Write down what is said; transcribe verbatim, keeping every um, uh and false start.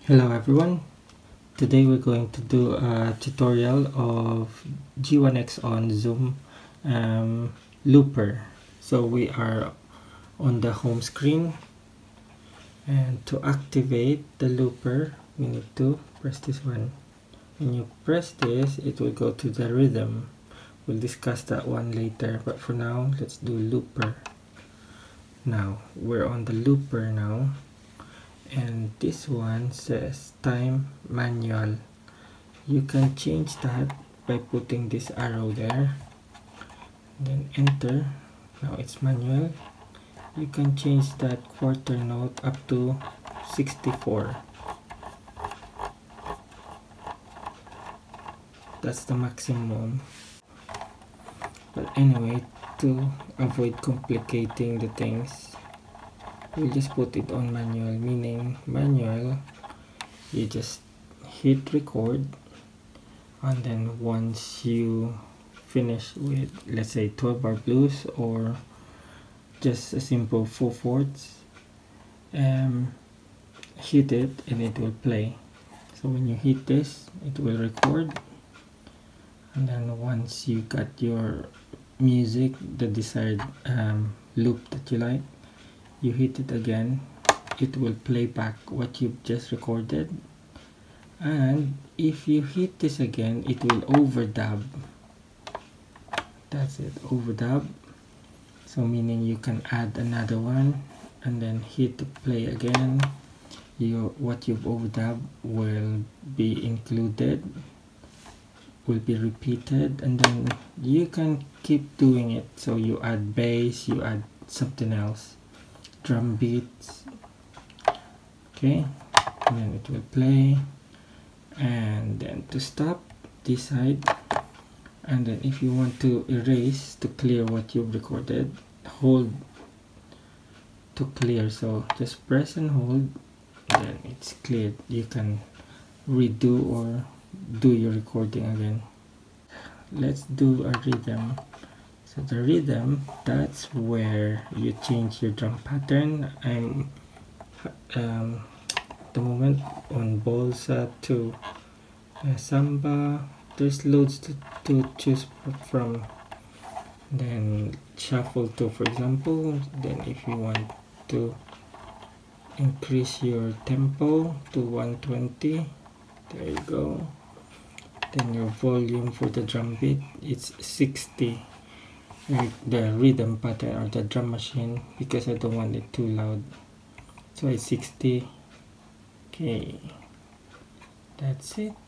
Hello everyone, today we're going to do a tutorial of G one X on Zoom um, looper. So we are on the home screen, and to activate the looper we need to press this one. When you press this, it will go to the rhythm. We'll discuss that one later, but for now let's do looper. Now we're on the looper now. And this one says time manual. You can change that by putting this arrow there, then enter. Now it's manual. You can change that quarter note up to sixty-four. That's the maximum. But anyway, to avoid complicating the things, we'll just put it on manual, meaning manual, you just hit record, and then once you finish with, let's say, twelve bar blues or just a simple four fourths, um, hit it and it will play. So when you hit this, it will record, and then once you got your music, the desired um, loop that you like, you hit it again, it will play back what you've just recorded. And if you hit this again, it will overdub. That's it, overdub. So meaning you can add another one and then hit the play again. You, what you've overdubbed will be included, will be repeated, and then you can keep doing it. So you add bass, you add something else, drum beats, okay, and then it will play. And then to stop this side, and then if you want to erase, to clear what you've recorded, hold to clear. So just press and hold, then it's cleared. You can redo or do your recording again. Let's do a rhythm. So the rhythm, that's where you change your drum pattern. I'm um, at the moment on balsa to uh, samba. There's loads to, to choose from. Then shuffle to, for example. Then if you want to increase your tempo to one twenty, there you go. Then your volume for the drum beat, it's sixty. The rhythm pattern or the drum machine, because I don't want it too loud, so it's sixty. Okay, that's it.